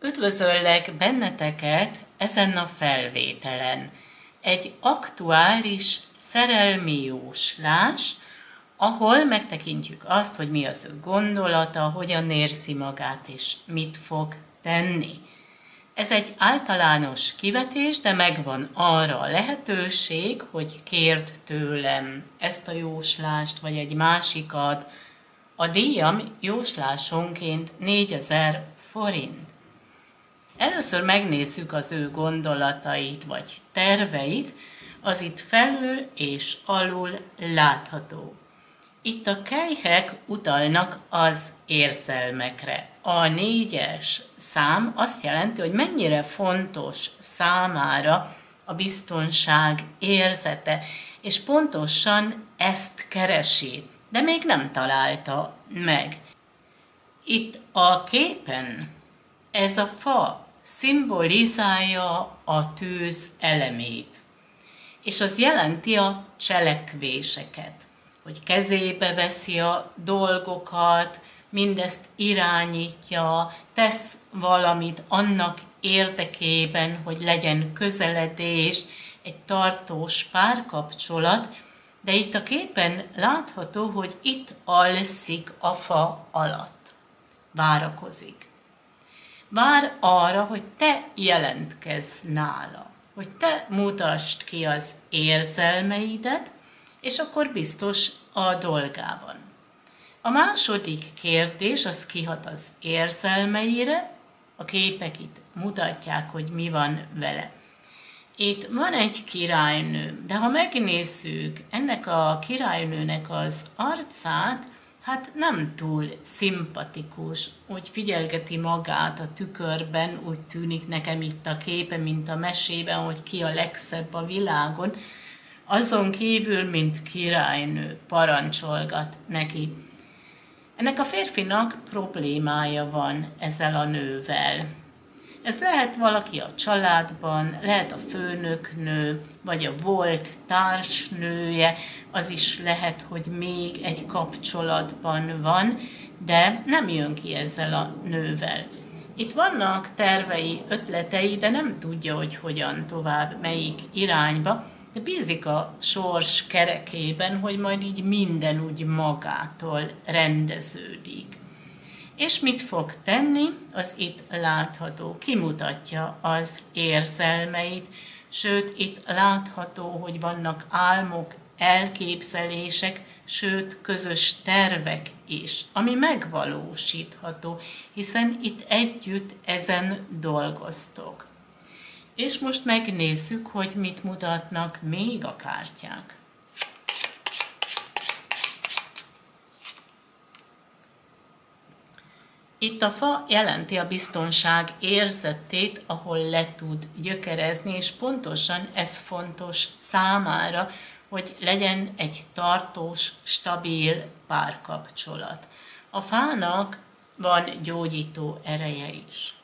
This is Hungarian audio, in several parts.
Üdvözöllek benneteket ezen a felvételen. Egy aktuális szerelmi jóslás, ahol megtekintjük azt, hogy mi az ő gondolata, hogyan érzi magát és mit fog tenni. Ez egy általános kivetés, de megvan arra a lehetőség, hogy kérd tőlem ezt a jóslást, vagy egy másikat. A díjam jóslásonként 4000 forint. Először megnézzük az ő gondolatait vagy terveit, az itt felül és alul látható. Itt a kelyhek utalnak az érzelmekre. A 4-es szám azt jelenti, hogy mennyire fontos számára a biztonság érzete, és pontosan ezt keresi, de még nem találta meg. Itt a képen ez a fa szimbolizálja a tűz elemét, és az jelenti a cselekvéseket, hogy kezébe veszi a dolgokat, mindezt irányítja, tesz valamit annak érdekében, hogy legyen közeledés, egy tartós párkapcsolat, de itt a képen látható, hogy itt alszik a fa alatt, várakozik. Vár arra, hogy te jelentkezz nála, hogy te mutasd ki az érzelmeidet, és akkor biztos a dolgában. A második kérdés az kihat az érzelmeire, a képek itt mutatják, hogy mi van vele. Itt van egy királynő, de ha megnézzük ennek a királynőnek az arcát, hát nem túl szimpatikus, úgy figyelgeti magát a tükörben, úgy tűnik nekem itt a képe, mint a mesében, hogy ki a legszebb a világon. Azon kívül, mint királynő, parancsolgat neki. Ennek a férfinak problémája van ezzel a nővel. Ez lehet valaki a családban, lehet a főnöknő, vagy a volt társnője, az is lehet, hogy még egy kapcsolatban van, de nem jön ki ezzel a nővel. Itt vannak tervei, ötletei, de nem tudja, hogy hogyan tovább, melyik irányba, de bízik a sors kerekében, hogy majd így minden úgy magától rendeződik. És mit fog tenni, az itt látható, kimutatja az érzelmeit, sőt, itt látható, hogy vannak álmok, elképzelések, sőt, közös tervek is, ami megvalósítható, hiszen itt együtt ezen dolgoztok. És most megnézzük, hogy mit mutatnak még a kártyák. Itt a fa jelenti a biztonság érzetét, ahol le tud gyökerezni, és pontosan ez fontos számára, hogy legyen egy tartós, stabil párkapcsolat. A fának van gyógyító ereje is.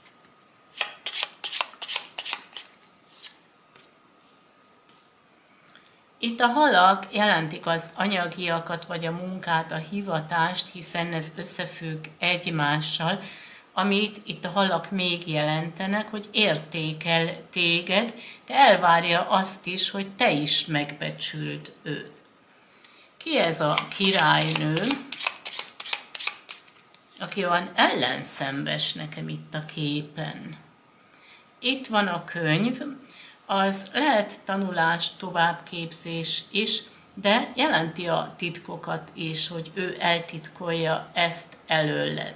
Itt a halak jelentik az anyagiakat, vagy a munkát, a hivatást, hiszen ez összefügg egymással, amit itt a halak még jelentenek, hogy értékel téged, de elvárja azt is, hogy te is megbecsüld őt. Ki ez a királynő, aki van ellenszembes nekem itt a képen? Itt van a könyv, az lehet tanulás, továbbképzés is, de jelenti a titkokat is, hogy ő eltitkolja ezt előled.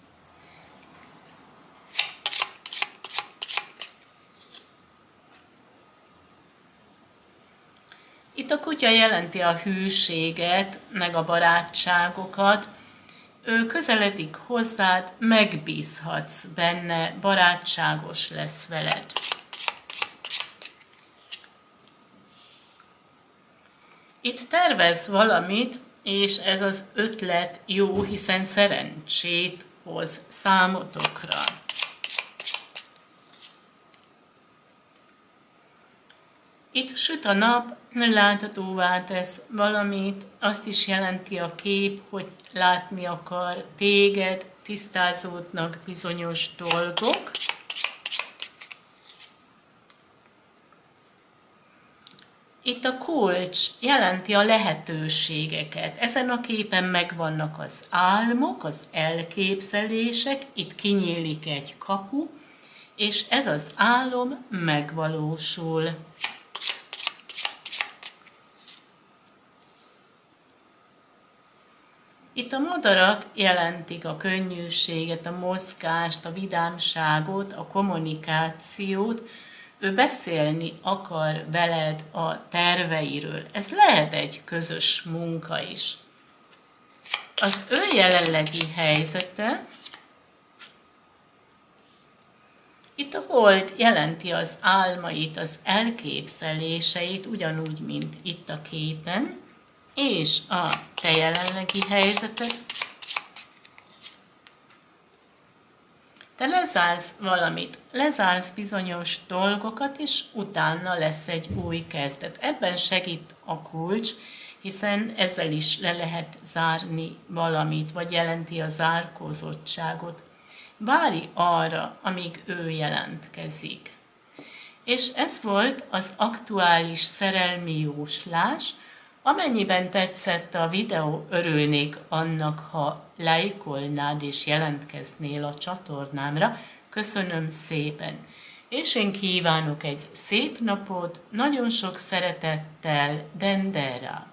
Itt a kutya jelenti a hűséget, meg a barátságokat. Ő közeledik hozzád, megbízhatsz benne, barátságos lesz veled. Itt tervez valamit, és ez az ötlet jó, hiszen szerencsét hoz számotokra. Itt süt a nap, láthatóvá tesz valamit, azt is jelenti a kép, hogy látni akar téged, tisztázódnak bizonyos dolgok. Itt a kulcs jelenti a lehetőségeket. Ezen a képen megvannak az álmok, az elképzelések, itt kinyílik egy kapu, és ez az álom megvalósul. Itt a madarak jelentik a könnyűséget, a mozgást, a vidámságot, a kommunikációt. Ő beszélni akar veled a terveiről. Ez lehet egy közös munka is. Az ő jelenlegi helyzete, itt a hold jelenti az álmait, az elképzeléseit, ugyanúgy, mint itt a képen, és a te jelenlegi helyzeted. Te lezársz valamit, lezársz bizonyos dolgokat, és utána lesz egy új kezdet. Ebben segít a kulcs, hiszen ezzel is le lehet zárni valamit, vagy jelenti a zárkózottságot. Várj arra, amíg ő jelentkezik. És ez volt az aktuális szerelmi jóslás. Amennyiben tetszett a videó, örülnék annak, ha lájkolnád és jelentkeznél a csatornámra. Köszönöm szépen! És én kívánok egy szép napot, nagyon sok szeretettel, Dendera!